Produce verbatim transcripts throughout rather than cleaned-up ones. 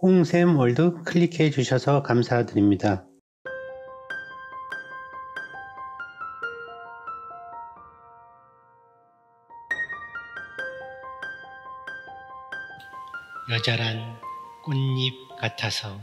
홍샘월드 클릭해 주셔서 감사드립니다. 여자란 꽃잎 같아서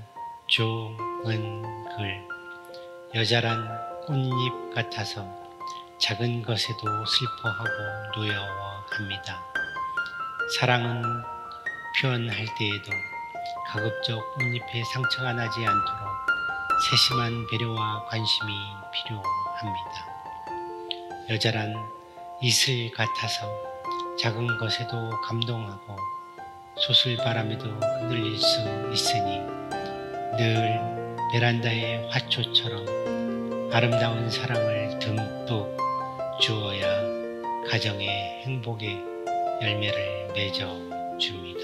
조은글. 여자란 꽃잎 같아서 작은 것에도 슬퍼하고 노여워합니다. 사랑은 표현할 때에도 가급적 꽃잎에 상처가 나지 않도록 세심한 배려와 관심이 필요합니다. 여자란 이슬 같아서 작은 것에도 감동하고 소슬바람에도 흔들릴 수 있으니 늘 베란다의 화초처럼 아름다운 사랑을 듬뿍 주어야 가정의 행복의 열매를 맺어줍니다.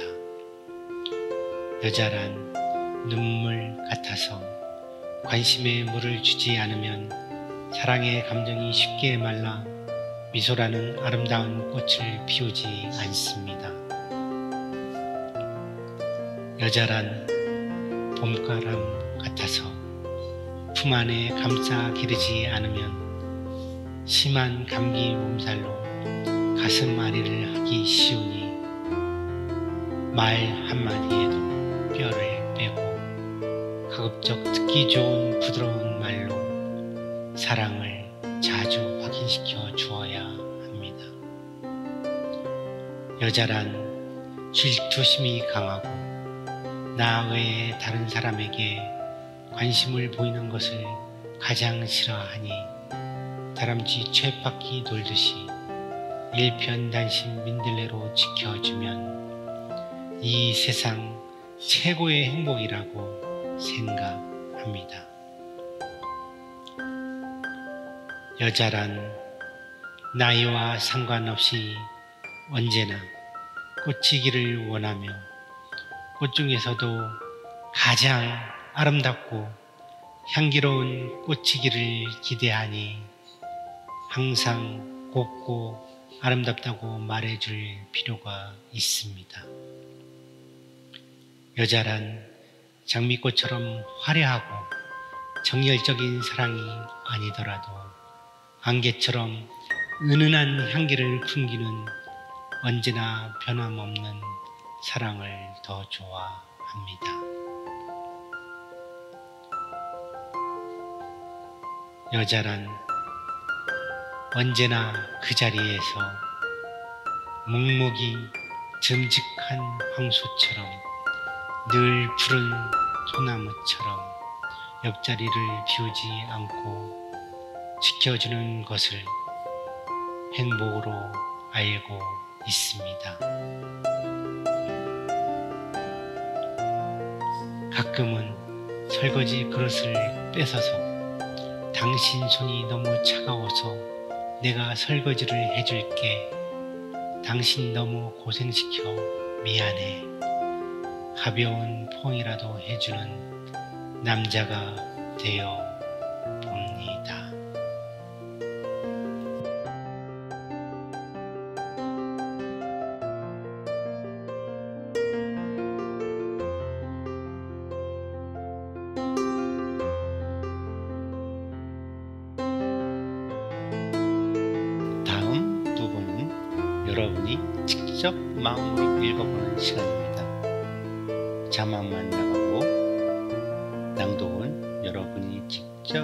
여자란 눈물 같아서 관심에 물을 주지 않으면 사랑의 감정이 쉽게 말라 미소라는 아름다운 꽃을 피우지 않습니다. 여자란 봄바람 같아서 품 안에 감싸 기르지 않으면 심한 감기 몸살로 가슴 아리를 하기 쉬우니 말 한마디에도 뼈를 빼고 가급적 듣기 좋은 부드러운 말로 사랑을 자주 확인시켜 주어야 합니다. 여자란 질투심이 강하고 나 외에 다른 사람에게 관심을 보이는 것을 가장 싫어하니 다람쥐 쳇바퀴 돌듯이 일편단심 민들레로 지켜주면 이 세상 최고의 행복이라고 생각합니다. 여자란 나이와 상관없이 언제나 꽃이기를 원하며 꽃 중에서도 가장 아름답고 향기로운 꽃이기를 기대하니 항상 곱고 아름답다고 말해줄 필요가 있습니다. 여자란 장미꽃처럼 화려하고 정열적인 사랑이 아니더라도 안개처럼 은은한 향기를 풍기는 언제나 변함없는 사랑을 더 좋아합니다. 여자란 언제나 그 자리에서 묵묵히 듬직한 황소처럼 늘 푸른 소나무처럼 옆자리를 비우지 않고 지켜주는 것을 행복으로 알고 있습니다. 가끔은 설거지 그릇을 뺏어서 당신 손이 너무 차가워서 내가 설거지를 해줄게. 당신 너무 고생시켜 미안해. 가벼운 포옹이라도 해주는 남자가 되어 봅니다. 다음 부분은 여러분이 직접 마음으로 읽어보는 시간입니다. 자막만 나가고 낭독은 여러분이 직접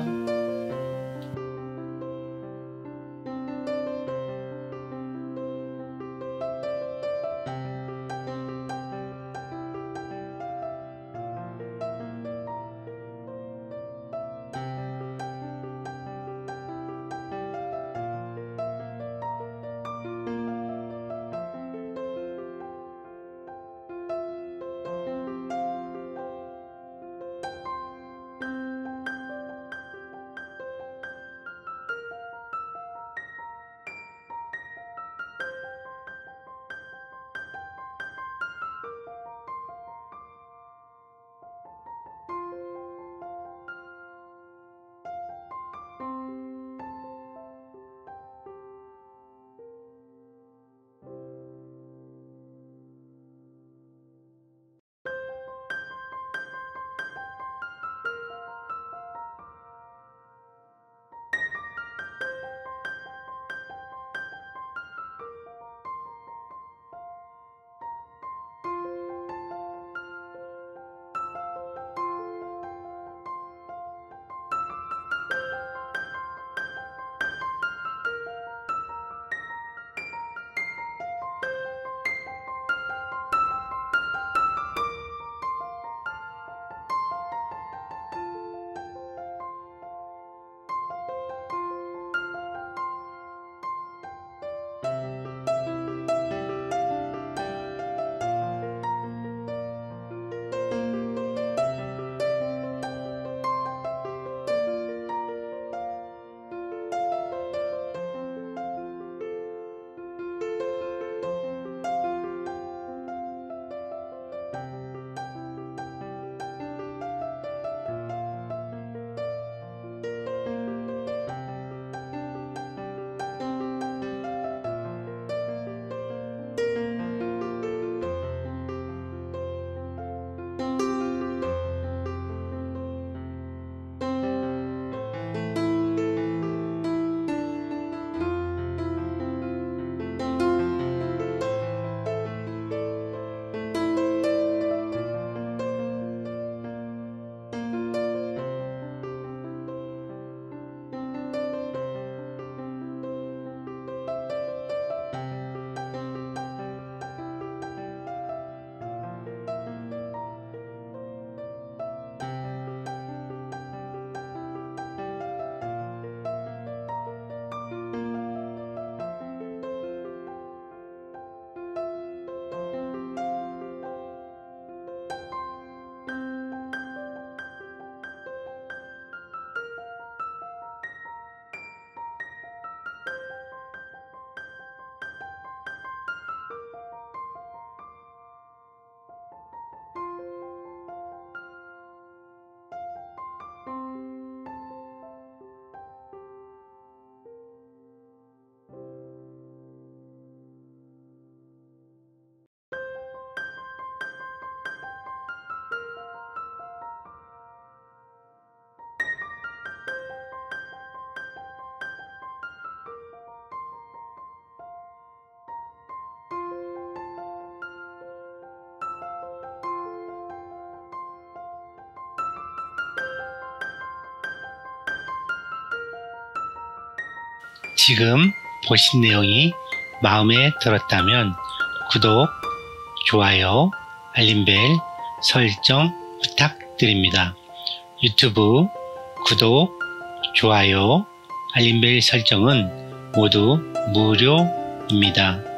지금 보신 내용이 마음에 들었다면 구독, 좋아요, 알림벨 설정 부탁드립니다. 유튜브 구독, 좋아요, 알림벨 설정은 모두 무료입니다.